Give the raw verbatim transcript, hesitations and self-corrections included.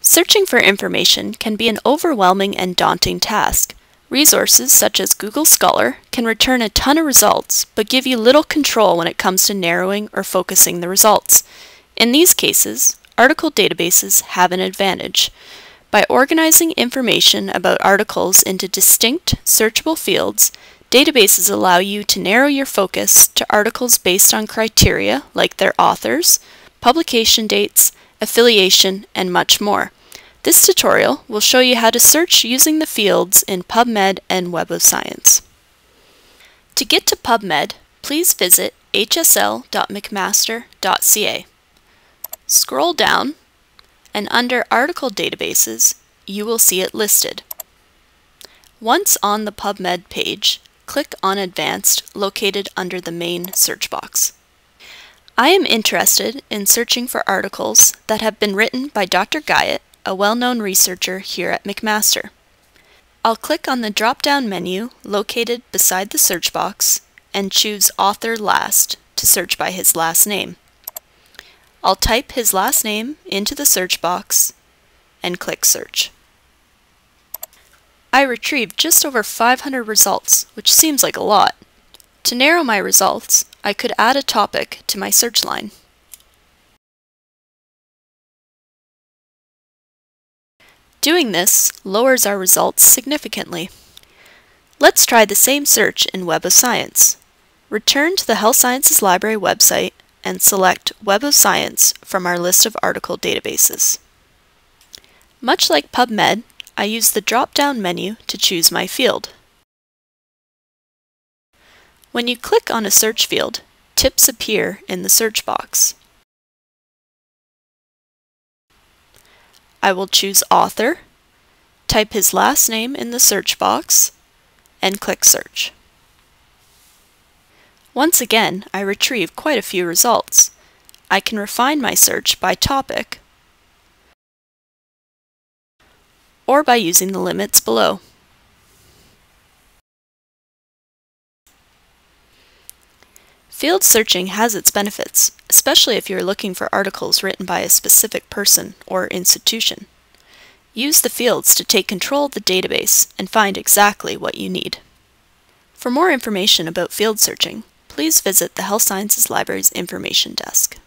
Searching for information can be an overwhelming and daunting task. Resources such as Google Scholar can return a ton of results, but give you little control when it comes to narrowing or focusing the results. In these cases, article databases have an advantage. By organizing information about articles into distinct, searchable fields, databases allow you to narrow your focus to articles based on criteria like their authors, publication dates, affiliation, and much more. This tutorial will show you how to search using the fields in PubMed and Web of Science. To get to PubMed, please visit h s l dot mcmaster dot c a. Scroll down, and under Article Databases, you will see it listed. Once on the PubMed page, click on Advanced, located under the main search box. I am interested in searching for articles that have been written by Doctor Guyot, a well-known researcher here at McMaster. I'll click on the drop-down menu located beside the search box and choose Author Last to search by his last name. I'll type his last name into the search box and click Search. I retrieved just over five hundred results, which seems like a lot. To narrow my results, I could add a topic to my search line. Doing this lowers our results significantly. Let's try the same search in Web of Science. Return to the Health Sciences Library website and select Web of Science from our list of article databases. Much like PubMed, I use the drop-down menu to choose my field. When you click on a search field, tips appear in the search box. I will choose Author, type his last name in the search box, and click Search. Once again, I retrieve quite a few results. I can refine my search by topic or by using the limits below. Field searching has its benefits, especially if you're looking for articles written by a specific person or institution. Use the fields to take control of the database and find exactly what you need. For more information about field searching, please visit the Health Sciences Library's Information Desk.